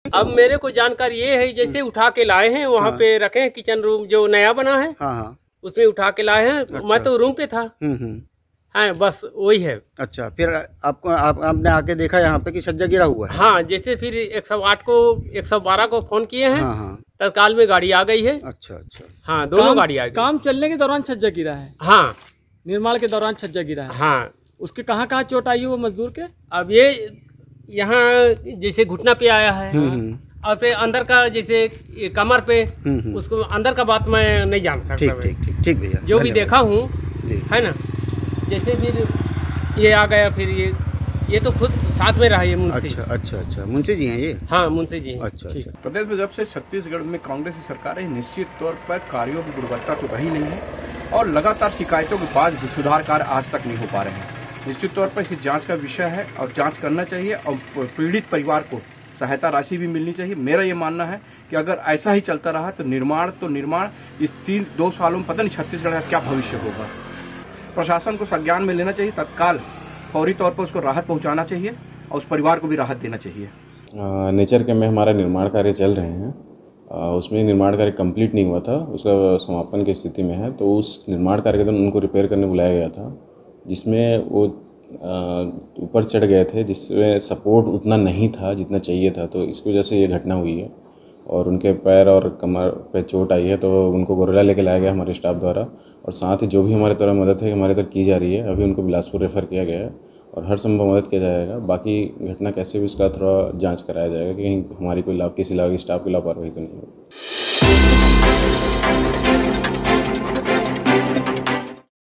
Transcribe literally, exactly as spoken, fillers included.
अब मेरे को जानकारी ये है, जैसे उठा के लाए हैं वहाँ हाँ। पे रखे हैं, किचन रूम जो नया बना है हाँ हाँ उसमें उठा के लाए हैं। अच्छा। मैं तो रूम पे था। हम्म हम्म हाँ, बस वही है। अच्छा, फिर आपको आप, आपने आके देखा यहाँ पे कि छज्जा गिरा हुआ है? हाँ, जैसे फिर एक सौ आठ को एक सौ बारह को फोन किए हैं, हाँ हाँ तत्काल में गाड़ी आ गई है। अच्छा अच्छा हाँ, दोनों काम, गाड़ी आ गई। काम चलने के दौरान छज्जा गिरा है, हाँ निर्माण के दौरान छज्जा गिरा है। हाँ। उसके कहाँ कहाँ चोट आई है वो मजदूर के? अब ये यहाँ जैसे घुटना पे आया है, हम्म और फिर अंदर का जैसे ये कमर पे, हम्म हम्म उसको अंदर का बात मैं नहीं जान सकता। ठीक मैं ठीक ठीक ठीक भैया, जो भी धन्यवाद। देखा हूँ, जी है ना। जैसे फिर ये आ गया, फिर ये ये तो खुद साथ में रहा ये मुंशी। अच्छा अच्छा अच्छा, मुंशी जी हैं ये? हाँ, मुंशी जी हैं। अच्छा अच्छा प्रदेश में जब से छत्तीसगढ़ में कांग्रेस की सरकार है, निश्चित तौर पर कार्यों की गुणवत्ता तो रही नहीं है और लगातार शिकायतों के बाद भी सुधार कार्य आज तक नहीं हो पा रहे हैं। निश्चित तौर पर इसकी जांच का विषय है और जांच करना चाहिए और पीड़ित परिवार को सहायता राशि भी मिलनी चाहिए। मेरा ये मानना है कि अगर ऐसा ही चलता रहा तो निर्माण तो निर्माण इस तीन दो सालों में पता नहीं छत्तीसगढ़ का क्या भविष्य होगा। प्रशासन को संज्ञान में लेना चाहिए, तत्काल फौरी तौर पर उसको राहत पहुंचाना चाहिए और उस परिवार को भी राहत देना चाहिए। नेचर के में हमारा निर्माण कार्य चल रहे हैं, आ, उसमें निर्माण कार्य कंप्लीट नहीं हुआ था, उसका समापन की स्थिति में है। तो उस निर्माण कार्य के दौरान उनको रिपेयर करने बुलाया गया था, जिसमें वो ऊपर चढ़ गए थे, जिसमें सपोर्ट उतना नहीं था जितना चाहिए था। तो इसकी वजह से ये घटना हुई है और उनके पैर और कमर पे चोट आई है। तो उनको गोरेला लेके लाया गया हमारे स्टाफ द्वारा, और साथ ही जो भी हमारे तरफ मदद है हमारे तरफ की जा रही है। अभी उनको बिलासपुर रेफ़र किया गया है और हर संभव मदद किया जाएगा। बाकी घटना कैसे भी उसका थोड़ा जांच कराया जाएगा कि कहीं हमारी कोई लाभ किसी लाभ स्टाफ की लापरवाही तो नहीं होगी।